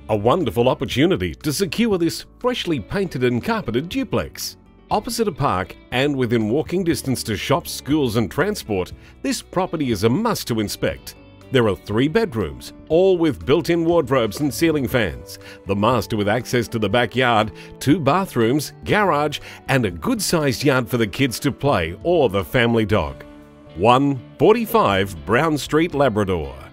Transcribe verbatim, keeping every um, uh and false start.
A wonderful opportunity to secure this freshly painted and carpeted duplex. Opposite a park and within walking distance to shops, schools and transport, this property is a must to inspect. There are three bedrooms, all with built-in wardrobes and ceiling fans, the master with access to the backyard, two bathrooms, garage and a good-sized yard for the kids to play or the family dog. one forty-five Brown Street, Labrador.